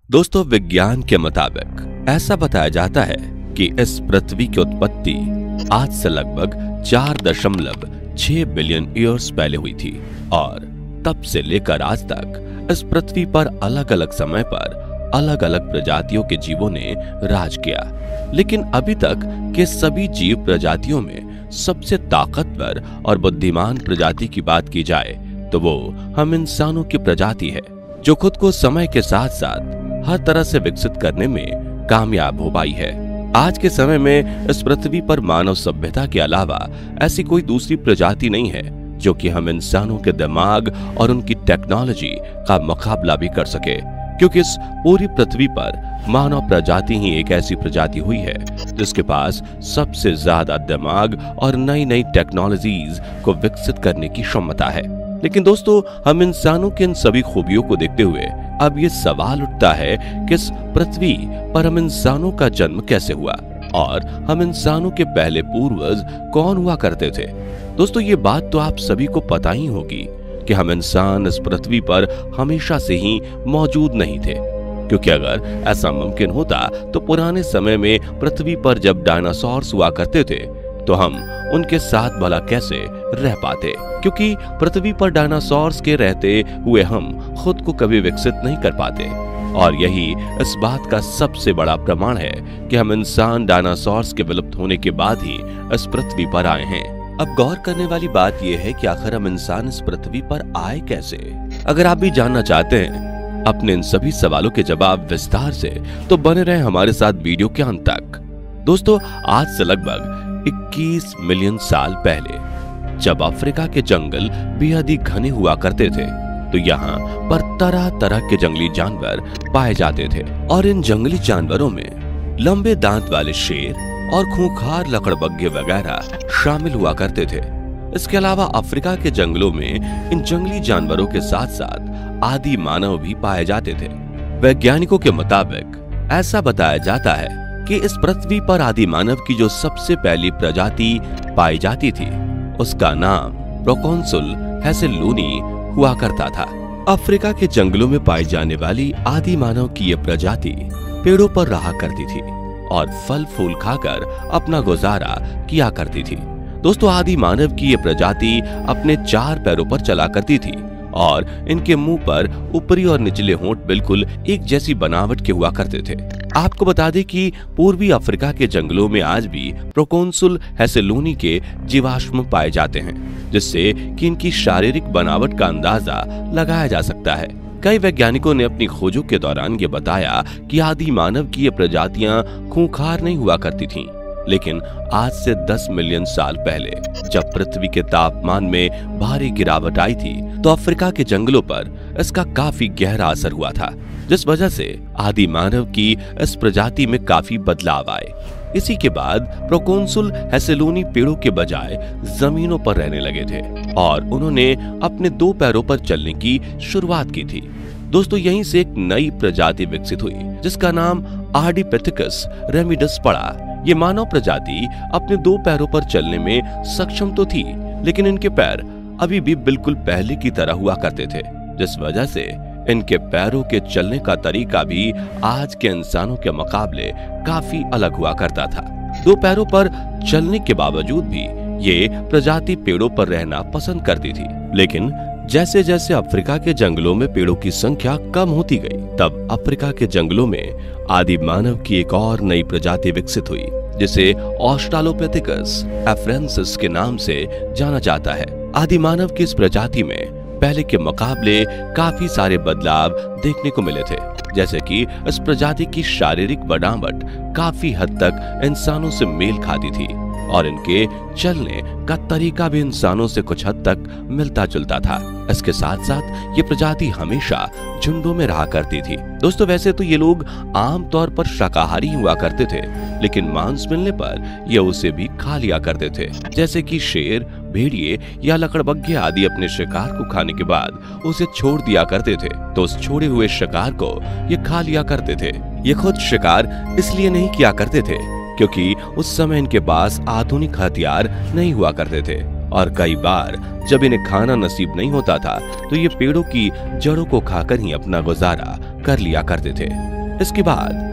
दोस्तों, विज्ञान के मुताबिक ऐसा बताया जाता है कि इस पृथ्वी की उत्पत्ति आज से लगभग 4.6 बिलियन ईयर्स पहले हुई थी और तब से लेकर आज तक इस पृथ्वी पर अलग अलग समय पर अलग अलग प्रजातियों के जीवों ने राज किया। लेकिन अभी तक के सभी जीव प्रजातियों में सबसे ताकतवर और बुद्धिमान प्रजाति की बात की जाए तो वो हम इंसानों की प्रजाति है, जो खुद को समय के साथ साथ हर तरह से विकसित करने में कामयाब हो पाई है। आज के समय में इस पृथ्वी पर मानव सभ्यता के अलावा ऐसी कोई दूसरी प्रजाति नहीं है जो कि हम इंसानों के दिमाग और उनकी टेक्नोलॉजी का मुकाबला भी कर सके, क्योंकि इस पूरी पृथ्वी पर मानव प्रजाति ही एक ऐसी प्रजाति हुई है जिसके पास सबसे ज्यादा दिमाग और नई नई टेक्नोलॉजीज को विकसित करने की क्षमता है। लेकिन दोस्तों, हम इंसानों के इन सभी खूबियों को देखते हुए अब ये सवाल उठता है कि इस पृथ्वी पर हम इंसानों का जन्म कैसे हुआ और हम इंसानों के पहले पूर्वज कौन हुआ करते थे। दोस्तों, ये बात तो आप सभी को पता ही होगी कि हम इंसान इस पृथ्वी पर हमेशा से ही मौजूद नहीं थे, क्योंकि अगर ऐसा मुमकिन होता तो पुराने समय में पृथ्वी पर जब डायनासोर्स हुआ करते थे तो हम उनके साथ भला कैसे रह पाते, क्योंकि पृथ्वी पर डायनासोर्स के रहते हुए हम खुद को कभी विकसित नहीं कर पाते। और यही इस बात का सबसे बड़ा प्रमाण है कि हम इंसान डायनासोर्स के विलुप्त होने के बाद ही इस पृथ्वी पर आए हैं। अब गौर करने वाली बात यह है कि आखिर हम इंसान इस पृथ्वी पर आए कैसे। अगर आप भी जानना चाहते हैं अपने इन सभी सवालों के जवाब विस्तार से, तो बने रहे हमारे साथ वीडियो के अंत तक। दोस्तों, आज से लगभग 21 मिलियन साल पहले जब अफ्रीका के जंगल बेहद ही घने हुआ करते थे तो यहाँ पर तरह तरह के जंगली जानवर पाए जाते थे और इन जंगली जानवरों में लंबे दांत वाले शेर और खूंखार लकड़बग्घे वगैरह शामिल हुआ करते थे। इसके अलावा अफ्रीका के जंगलों में इन जंगली जानवरों के साथ साथ आदि मानव भी पाए जाते थे। वैज्ञानिकों के मुताबिक ऐसा बताया जाता है कि इस पृथ्वी पर आदि मानव की जो सबसे पहली प्रजाति पाई जाती थी उसका नाम प्रोकोंसुल हेसेलूनी हुआ करता था। अफ्रीका के जंगलों में पाई जाने वाली आदि मानव की यह प्रजाति पेड़ों पर रहा करती थी और फल फूल खाकर अपना गुजारा किया करती थी। दोस्तों, आदि मानव की यह प्रजाति अपने 4 पैरों पर चला करती थी और इनके मुंह पर ऊपरी और निचले होंठ बिल्कुल एक जैसी बनावट के हुआ करते थे। आपको बता दें कि पूर्वी अफ्रीका के जंगलों में आज भी प्रोकोंसुल हेसेलूनी के जीवाश्म पाए जाते हैं, जिससे कि इनकी शारीरिक बनावट का अंदाजा लगाया जा सकता है। कई वैज्ञानिकों ने अपनी खोजों के दौरान ये बताया कि आदि मानव की ये प्रजातियां खूंखार नहीं हुआ करती थीं, लेकिन आज से 10 मिलियन साल पहले जब पृथ्वी के तापमान में भारी गिरावट आई थी तो अफ्रीका के जंगलों पर इसका काफी गहरा असर हुआ था, जिस वजह से आदि मानव की इस प्रजाति में काफी बदलाव आए। इसी के बाद प्रोकोंसुल हेसेलूनी पेड़ों के बजाय जमीनों पर रहने लगे थे और उन्होंने अपने 2 पैरों पर चलने की शुरुआत की थी। दोस्तों, यहीं से एक नई प्रजाति विकसित हुई जिसका नाम आर्डिपिथेकस रेमिडस पड़ा। ये मानव प्रजाति अपने 2 पैरों पर चलने में सक्षम तो थी, लेकिन इनके पैर अभी भी बिल्कुल पहले की तरह हुआ करते थे, जिस वजह से इनके पैरों के चलने का तरीका भी आज के इंसानों के मुकाबले काफी अलग हुआ करता था। 2 पैरों पर चलने के बावजूद भी ये प्रजाति पेड़ों पर रहना पसंद करती थी, लेकिन जैसे जैसे अफ्रीका के जंगलों में पेड़ों की संख्या कम होती गई, तब अफ्रीका के जंगलों में आदि मानव की एक और नई प्रजाति विकसित हुई, जिसे ऑस्ट्रालोपिथेकस एफ्रेंसिस के नाम से जाना जाता है। आदि मानव की इस प्रजाति में पहले के मुकाबले काफी सारे बदलाव देखने को मिले थे, जैसे कि इस प्रजाति की शारीरिक बनावट काफी हद तक इंसानों से मेल खाती थी और इनके चलने का तरीका भी इंसानों से कुछ हद तक मिलता जुलता था। इसके साथ साथ ये प्रजाति हमेशा झुंडों में रहा करती थी। दोस्तों, वैसे तो ये लोग आमतौर पर शाकाहारी हुआ करते थे, लेकिन मांस मिलने पर ये उसे भी खा लिया करते थे, जैसे कि शेर, भेड़िए या लकड़बग्घे आदि अपने शिकार को खाने के बाद उसे छोड़ दिया करते थे, तो उस छोड़े हुए शिकार को ये खा लिया करते थे। ये खुद शिकार इसलिए नहीं किया करते थे क्योंकि उस समय इनके पास आधुनिक हथियार नहीं हुआ करते थे और कई बार जब इन्हें खाना नसीब नहीं होता था तो ये पेड़ों की जड़ों को खाकर ही अपना गुजारा कर लिया करते थे। इसके बाद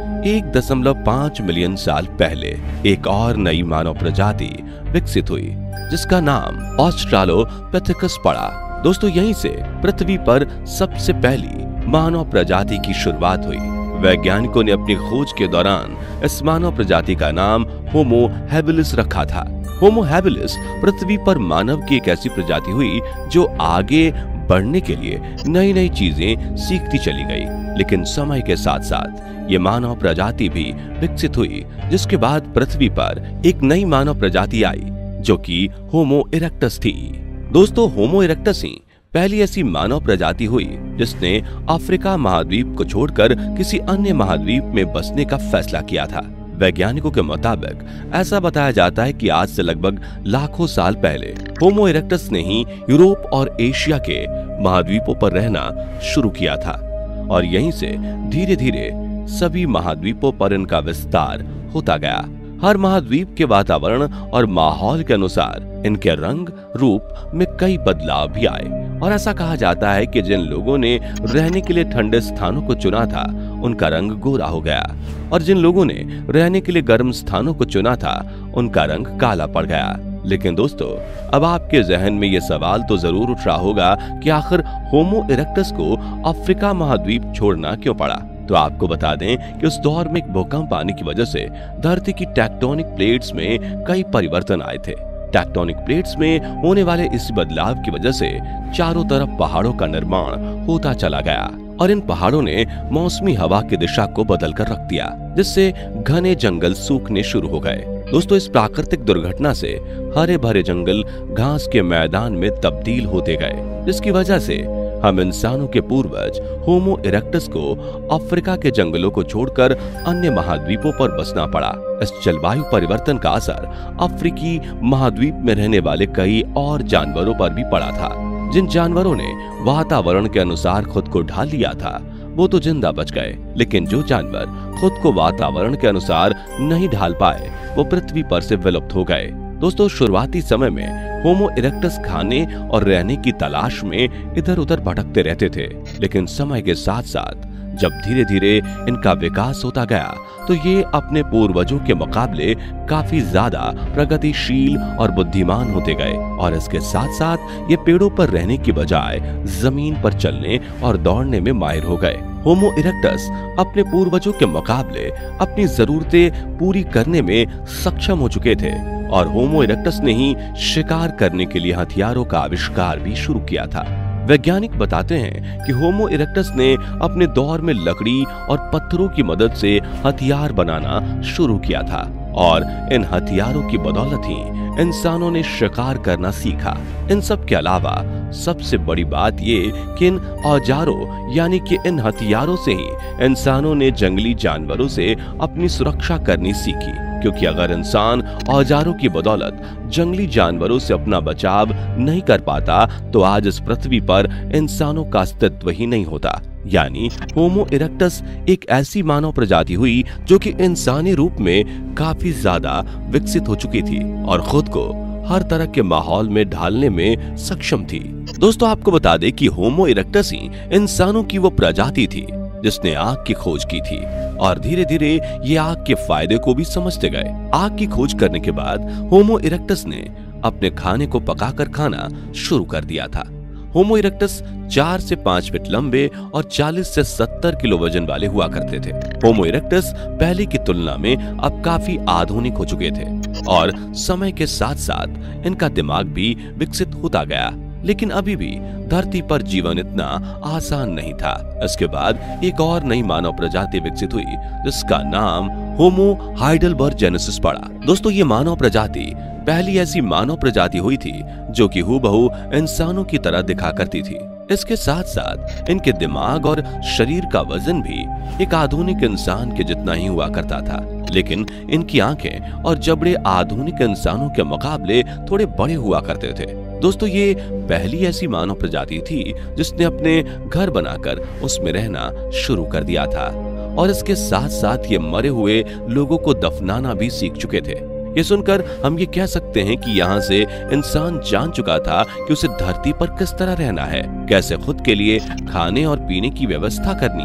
1.5 मिलियन साल पहले एक और नई मानव प्रजाति विकसित हुई जिसका नाम ऑस्ट्रालोपिथेकस पड़ा। दोस्तों यहीं से पृथ्वी पर सबसे पहली मानव प्रजाति की शुरुआत हुई। वैज्ञानिकों ने अपनी खोज के दौरान इस मानव प्रजाति का नाम होमो हैबिलिस रखा था। होमो हैबिलिस पृथ्वी पर मानव की एक ऐसी प्रजाति हुई जो आगे बढ़ने के लिए नई नई चीजें सीखती चली गई। लेकिन समय के साथ साथ ये मानव प्रजाति भी विकसित हुई, जिसके बाद पृथ्वी पर एक नई मानव प्रजाति आई जो कि होमो इरेक्टस थी। दोस्तों होमो इरेक्टस ही पहली ऐसी मानव प्रजाति हुई जिसने अफ्रीका महाद्वीप को छोड़कर किसी अन्य महाद्वीप में बसने का फैसला किया था। वैज्ञानिकों के मुताबिक ऐसा बताया जाता है कि आज से लगभग लाखों साल पहले होमो इरेक्टस ने ही यूरोप और एशिया के महाद्वीपों पर रहना शुरू किया था और यहीं से धीरे धीरे सभी महाद्वीपों पर इनका विस्तार होता गया। हर महाद्वीप के वातावरण और माहौल के अनुसार इनके रंग रूप में कई बदलाव भी आए और ऐसा कहा जाता है कि जिन लोगों ने रहने के लिए ठंडे स्थानों को चुना था उनका रंग गोरा हो गया और जिन लोगों ने रहने के लिए गर्म स्थानों को चुना था उनका रंग काला पड़ गया। लेकिन दोस्तों अब आपके जहन में यह सवाल तो जरूर उठ रहा होगा कि आखिर होमो इरेक्टस को अफ्रीका महाद्वीप छोड़ना क्यों पड़ा। तो आपको बता दें कि उस दौर में एक भूकंप आने की वजह से धरती की टेक्टोनिक प्लेट्स में कई परिवर्तन आए थे। टेक्टोनिक प्लेट्स में होने वाले इस बदलाव की वजह से चारों तरफ पहाड़ों का निर्माण होता चला गया और इन पहाड़ों ने मौसमी हवा की दिशा को बदल कर रख दिया, जिससे घने जंगल सूखने शुरू हो गए। दोस्तों इस प्राकृतिक दुर्घटना से हरे भरे जंगल घास के मैदान में तब्दील होते गए, जिसकी वजह से हम इंसानों के पूर्वज होमो इरेक्टस को अफ्रीका के जंगलों को छोड़कर अन्य महाद्वीपों पर बसना पड़ा। इस जलवायु परिवर्तन का असर अफ्रीकी महाद्वीप में रहने वाले कई और जानवरों पर भी पड़ा था। जिन जानवरों ने वातावरण के अनुसार खुद को ढाल लिया था वो तो जिंदा बच गए, लेकिन जो जानवर खुद को वातावरण के अनुसार नहीं ढाल पाए वो पृथ्वी पर से विलुप्त हो गए। दोस्तों शुरुआती समय में होमो इरेक्टस खाने और रहने की तलाश में इधर उधर भटकते रहते थे, लेकिन समय के साथ साथ जब धीरे धीरे इनका विकास होता गया तो ये अपने पूर्वजों के मुकाबले काफी ज्यादा प्रगतिशील और बुद्धिमान होते गए और इसके साथ साथ ये पेड़ों पर रहने की बजाय जमीन पर चलने और दौड़ने में माहिर हो गए। होमो इरेक्टस अपने पूर्वजों के मुकाबले अपनी जरूरतें पूरी करने में सक्षम हो चुके थे और होमो इरेक्टस ने ही शिकार करने के लिए हथियारों का आविष्कार भी शुरू किया था। वैज्ञानिक बताते हैं कि होमो इरेक्टस ने अपने दौर में लकड़ी और पत्थरों की मदद से हथियार बनाना शुरू किया था और इन हथियारों की बदौलत ही इंसानों ने शिकार करना सीखा। इन सब के अलावा सबसे बड़ी बात ये कि इन औजारों यानी कि इन हथियारों से ही इंसानों ने जंगली जानवरों से अपनी सुरक्षा करनी सीखी, क्योंकि अगर इंसान औजारों की बदौलत जंगली जानवरों से अपना बचाव नहीं कर पाता तो आज इस पृथ्वी पर इंसानों का अस्तित्व ही नहीं होता। यानी होमो इरेक्टस एक ऐसी मानव प्रजाति हुई जो कि इंसानी रूप में काफी ज्यादा विकसित हो चुकी थी और खुद को हर तरह के माहौल में ढालने में सक्षम थी। दोस्तों आपको बता दें कि होमो इरेक्टस ही इंसानों की वो प्रजाति थी जिसने आग की खोज की थी और धीरे धीरे ये आग के फायदे को भी समझते गए। आग की खोज करने के बाद होमो इरेक्टस ने अपने खाने को पकाकर खाना शुरू कर दिया था। होमो इरेक्टस 4 से 5 फीट लंबे और 40 से 70 किलो वजन वाले हुआ करते थे। होमो इरेक्टस पहले की तुलना में अब काफी आधुनिक हो चुके थे और समय के साथ साथ इनका दिमाग भी विकसित होता गया, लेकिन अभी भी धरती पर जीवन इतना आसान नहीं था। इसके बाद एक और नई मानव प्रजाति विकसित हुई जिसका नाम होमो हाइडेलबर्जेनेसिस पड़ा। दोस्तों ये मानव प्रजाति पहली ऐसी मानव प्रजाति हुई थी जो कि हूबहू इंसानों की तरह दिखा करती थी। इसके साथ साथ इनके दिमाग और शरीर का वजन भी एक आधुनिक इंसान के जितना ही हुआ करता था, लेकिन इनकी आंखें और जबड़े आधुनिक इंसानों के मुकाबले थोड़े बड़े हुआ करते थे। दोस्तों ये पहली ऐसी मानव प्रजाति थी जिसने अपने घर बनाकर उसमें रहना शुरू कर दिया था और इसके साथ साथ ये मरे हुए लोगों को दफनाना भी सीख चुके थे। ये सुनकर हम ये कह सकते हैं कि यहाँ से इंसान जान चुका था कि उसे धरती पर किस तरह रहना है, कैसे खुद के लिए खाने और पीने की व्यवस्था करनी है।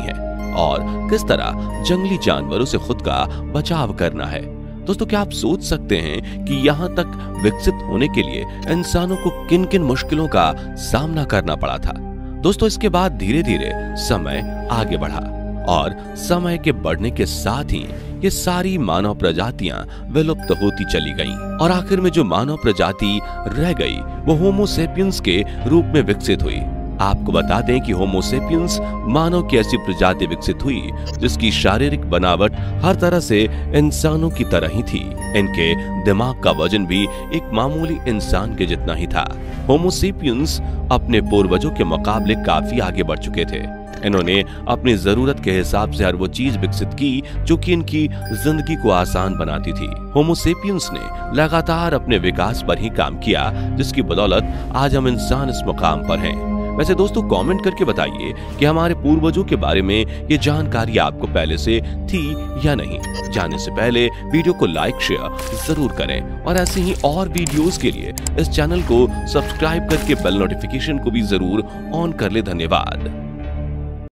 और किस तरह जंगली जानवरों से खुद का बचाव करना है। दोस्तों, क्या आप सोच सकते हैं कि यहाँ तक विकसित होने के लिए इंसानों को किन किन मुश्किलों का सामना करना पड़ा था। दोस्तों, इसके बाद धीरे धीरे समय आगे बढ़ा और समय के बढ़ने के साथ ही ये सारी मानव प्रजातियां विलुप्त होती चली गईं और आखिर में जो मानव प्रजाति रह गई वो होमो सेपियंस के रूप में विकसित हुई। आपको बता दें कि होमो सेपियंस मानव की ऐसी प्रजाति विकसित हुई जिसकी शारीरिक बनावट हर तरह से इंसानों की तरह ही थी। इनके दिमाग का वजन भी एक मामूली इंसान के जितना ही था। होमो सेपियंस अपने पूर्वजों के मुकाबले काफी आगे बढ़ चुके थे। इन्होंने अपनी जरूरत के हिसाब से हर वो चीज विकसित की जो कि इनकी जिंदगी को आसान बनाती थी। होमो सेपियंस ने लगातार अपने विकास पर ही काम किया, जिसकी बदौलत आज हम इंसान इस मुकाम पर हैं। वैसे दोस्तों, कमेंट करके बताइए कि हमारे पूर्वजों के बारे में ये जानकारी आपको पहले से थी या नहीं। जानने से पहले वीडियो को लाइक शेयर जरूर करें और ऐसे ही और वीडियोस के लिए इस चैनल को सब्सक्राइब करके बेल नोटिफिकेशन को भी जरूर ऑन कर ले। धन्यवाद।